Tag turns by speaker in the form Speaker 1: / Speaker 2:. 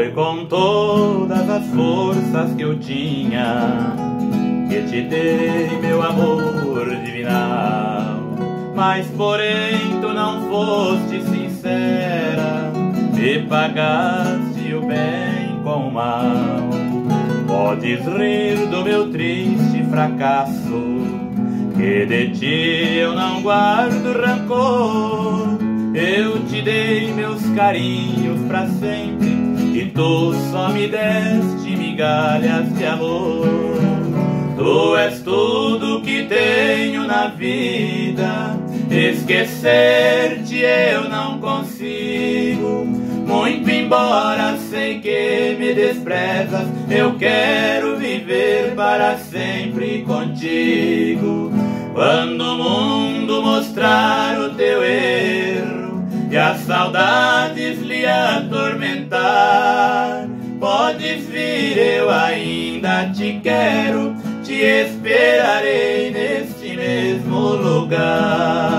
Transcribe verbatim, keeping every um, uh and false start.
Speaker 1: Foi com todas as forças que eu tinha que te dei meu amor divinal. Mas porém tu não foste sincera, me pagaste o bem com o mal. Podes rir do meu triste fracasso, que de ti eu não guardo rancor. Eu te dei meus carinhos pra sempre, e tu só me deste migalhas de amor. Tu és tudo que tenho na vida, esquecer-te eu não consigo. Muito embora sei que me desprezas, eu quero viver para sempre contigo. Quando o mundo mostrar o teu erro e as saudades lhe atormentar, podes vir, eu ainda te quero, te esperarei neste mesmo lugar.